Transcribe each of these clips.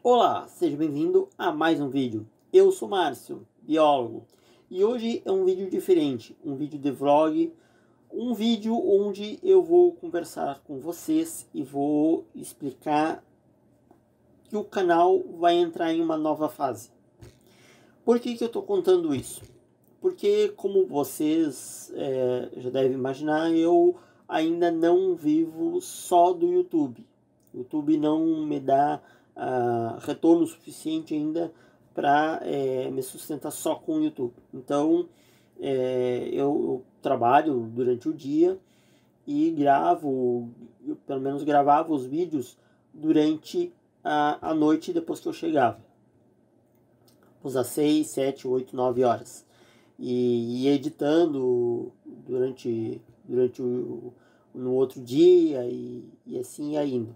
Olá, seja bem-vindo a mais um vídeo. Eu sou Márcio, biólogo, e hoje é um vídeo diferente, um vídeo de vlog, um vídeo onde eu vou conversar com vocês e vou explicar que o canal vai entrar em uma nova fase. Por que eu estou contando isso? Porque, como vocês já devem imaginar, eu ainda não vivo só do YouTube. O YouTube não me dá retorno suficiente ainda para me sustentar só com o YouTube. Então, eu trabalho durante o dia e eu, pelo menos gravava os vídeos durante a noite depois que eu chegava. Às 6, 7, 8, 9 horas. E editando no outro dia e assim indo.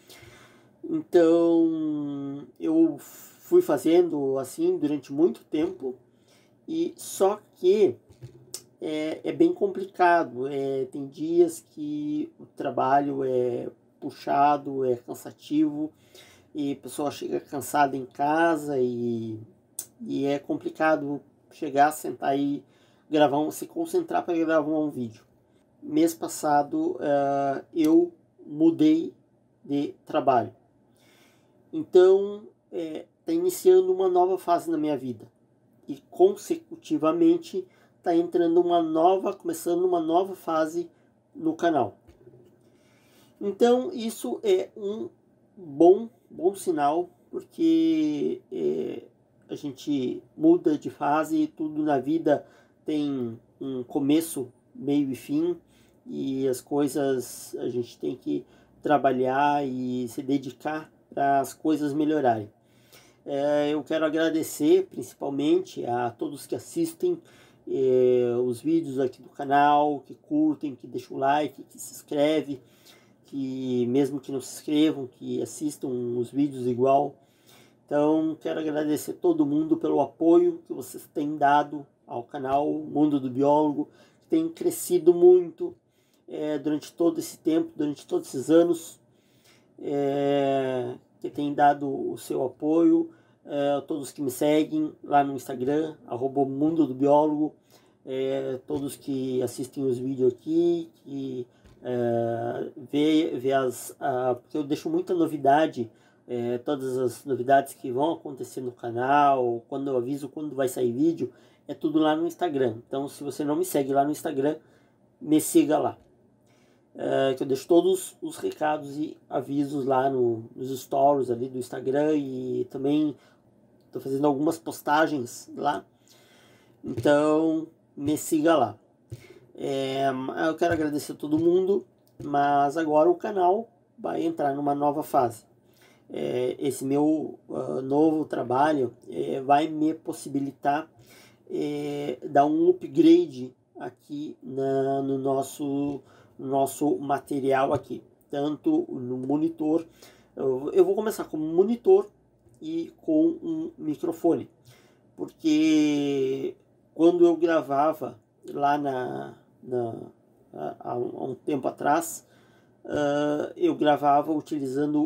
Então eu fui fazendo assim durante muito tempo, e só que é bem complicado. Tem dias que o trabalho é puxado, é cansativo, e a pessoa chega cansada em casa e é complicado chegar, sentar e se concentrar para gravar um vídeo. Mês passado eu mudei de trabalho. Então está iniciando uma nova fase na minha vida. E consecutivamente está começando uma nova fase no canal. Então isso é um bom sinal, porque a gente muda de fase, e tudo na vida tem um começo, meio e fim, e as coisas a gente tem que trabalhar e se dedicar para as coisas melhorarem. Eu quero agradecer principalmente a todos que assistem os vídeos aqui do canal, que curtem, que deixam o like, que se inscrevem, que mesmo que não se inscrevam, que assistam os vídeos igual. Então, quero agradecer todo mundo pelo apoio que vocês têm dado ao canal Mundo do Biólogo, que tem crescido muito durante todo esse tempo, durante todos esses anos, que tem dado o seu apoio, todos que me seguem lá no Instagram, @Mundo do Biólogo, todos que assistem os vídeos aqui, que porque eu deixo muita novidade. Todas as novidades que vão acontecer no canal, quando eu aviso quando vai sair vídeo, é tudo lá no Instagram. Então, se você não me segue lá no Instagram, me siga lá, que eu deixo todos os recados e avisos lá nos stories ali do Instagram, e também estou fazendo algumas postagens lá. Então me siga lá. Eu quero agradecer a todo mundo, mas agora o canal vai entrar numa nova fase. Esse meu novo trabalho vai me possibilitar dar um upgrade aqui no nosso material aqui, tanto no monitor. Eu vou começar com um monitor e com um microfone, porque quando eu gravava lá há um tempo atrás, eu gravava utilizando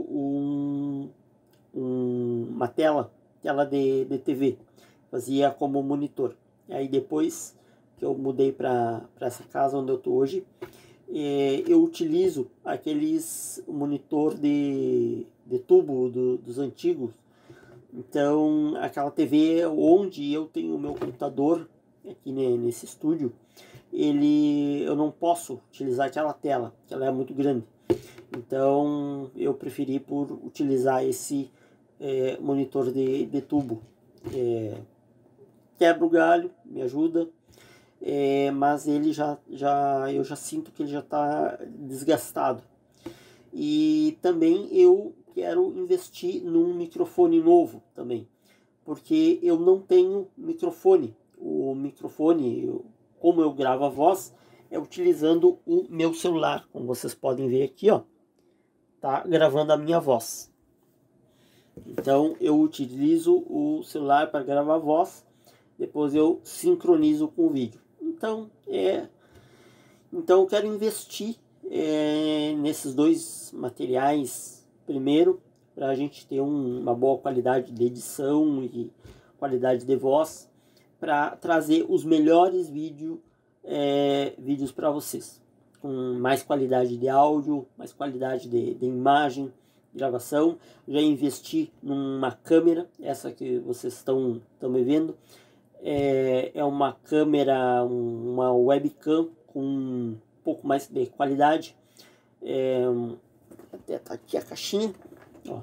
uma tela de TV, fazia como monitor. E aí depois que eu mudei para essa casa onde eu estou hoje, eu utilizo aqueles monitor de tubo dos antigos. Então aquela TV onde eu tenho o meu computador aqui nesse estúdio, eu não posso utilizar aquela tela, que ela é muito grande. Então eu preferi por utilizar esse monitor de tubo. Quebra o galho, me ajuda, mas ele eu já sinto que ele já está desgastado. E também eu quero investir num microfone novo também, porque eu não tenho microfone. O microfone, como eu gravo a voz, é utilizando o meu celular, como vocês podem ver aqui, ó, tá gravando a minha voz. Então eu utilizo o celular para gravar a voz, depois eu sincronizo com o vídeo. Então eu quero investir nesses dois materiais primeiro, para a gente ter uma boa qualidade de edição e qualidade de voz, para trazer os melhores vídeos para vocês, com mais qualidade de áudio, mais qualidade de imagem, gravação. Já investi numa câmera, essa que vocês estão me vendo, é uma câmera, uma webcam com um pouco mais de qualidade. Até tá aqui a caixinha, ó.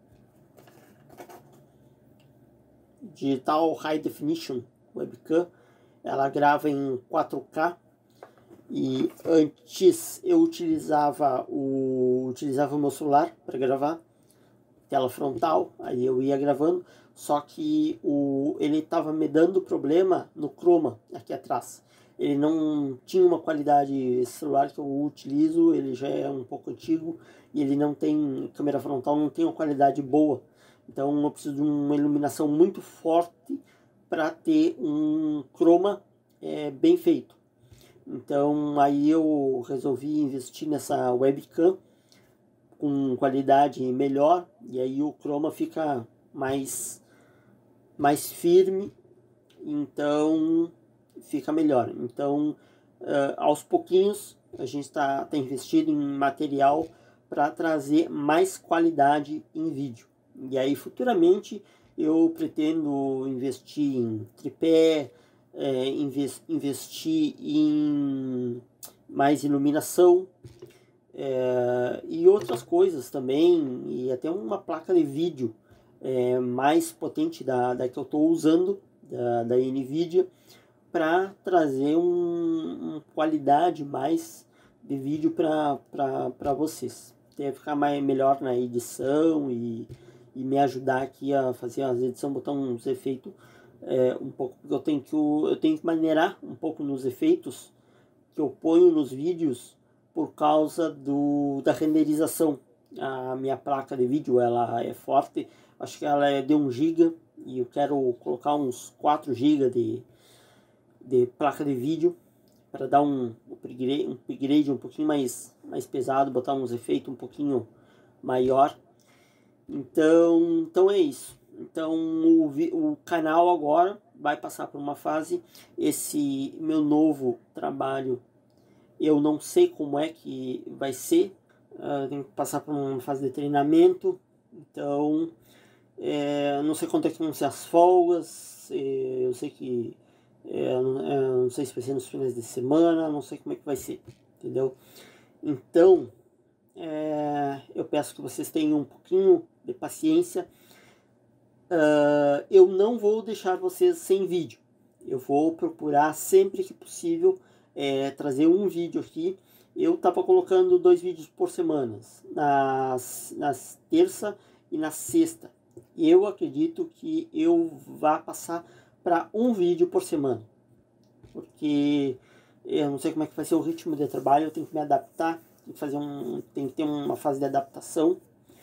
Digital High Definition webcam, ela grava em 4K. E antes eu utilizava o meu celular para gravar, tela frontal, aí eu ia gravando, só que ele estava me dando problema no chroma aqui atrás. Ele não tinha uma qualidade. Esse celular que eu utilizo, ele já é um pouco antigo e ele não tem câmera frontal, não tem uma qualidade boa. Então eu preciso de uma iluminação muito forte para ter um chroma bem feito. Então aí eu resolvi investir nessa webcam com qualidade melhor, e aí o chroma fica mais firme, então fica melhor. Então aos pouquinhos a gente está investindo em material para trazer mais qualidade em vídeo. E aí futuramente eu pretendo investir em tripé, investir em mais iluminação, e outras coisas também, e até uma placa de vídeo mais potente da que eu estou usando, da NVIDIA, para trazer uma qualidade mais de vídeo para vocês. Até ficar melhor na edição e me ajudar aqui a fazer as edições, botar uns efeitos um pouco, porque eu tenho que maneirar um pouco nos efeitos que eu ponho nos vídeos por causa da renderização. A minha placa de vídeo, ela é forte, acho que ela é de 1 GB e eu quero colocar uns 4 GB de placa de vídeo para dar um upgrade um pouquinho mais pesado, botar uns efeitos um pouquinho maior. Então é isso. Então o canal agora vai passar por uma fase. Esse meu novo trabalho, eu não sei como é que vai ser. Tenho que passar por uma fase de treinamento. Então não sei quanto é que vão ser as folgas. Eu sei que não sei se vai ser nos finais de semana. Não sei como é que vai ser, entendeu? Então eu peço que vocês tenham um pouquinho de paciência. Eu não vou deixar vocês sem vídeo. Eu vou procurar sempre que possível trazer um vídeo aqui. Eu estava colocando 2 vídeos por semana, nas terça e na sexta. Eu acredito que eu vá passar para um vídeo por semana, porque eu não sei como é que vai ser o ritmo de trabalho. Eu tenho que me adaptar, tem que ter uma fase de adaptação.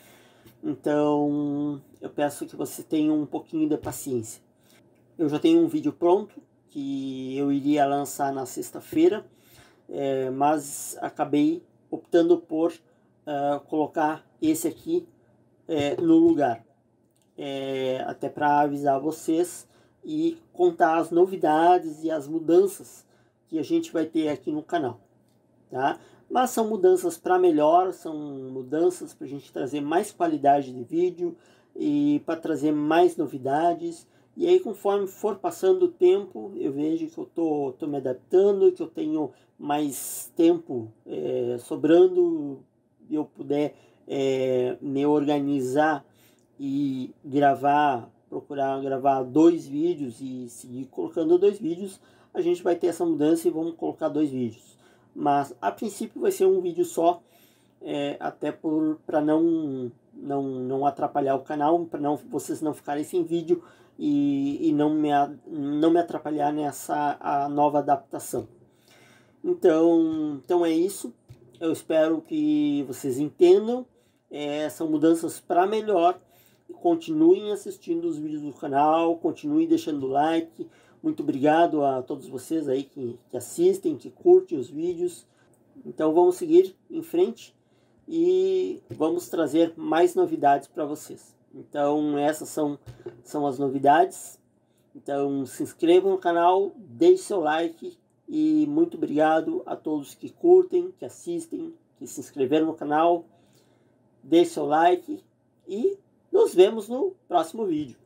Então eu peço que você tenha um pouquinho de paciência. Eu já tenho um vídeo pronto que eu iria lançar na sexta-feira, mas acabei optando por colocar esse aqui no lugar, até para avisar vocês e contar as novidades e as mudanças que a gente vai ter aqui no canal, tá? Mas são mudanças para melhor, são mudanças para a gente trazer mais qualidade de vídeo e para trazer mais novidades. E aí, conforme for passando o tempo, eu vejo que eu tô me adaptando, que eu tenho mais tempo sobrando, e eu puder me organizar e procurar gravar 2 vídeos e seguir colocando 2 vídeos, a gente vai ter essa mudança e vamos colocar 2 vídeos. Mas a princípio vai ser um vídeo só, até para não atrapalhar o canal, para vocês não ficarem sem vídeo e não me atrapalhar nessa nova adaptação. Então é isso. Eu espero que vocês entendam. São mudanças para melhor. Continuem assistindo os vídeos do canal, continuem deixando like. Muito obrigado a todos vocês aí que assistem, que curtem os vídeos. Então vamos seguir em frente e vamos trazer mais novidades para vocês. Então essas são as novidades. Então se inscreva no canal, deixe seu like e muito obrigado a todos que curtem, que assistem, que se inscreveram no canal. Deixe seu like e nos vemos no próximo vídeo.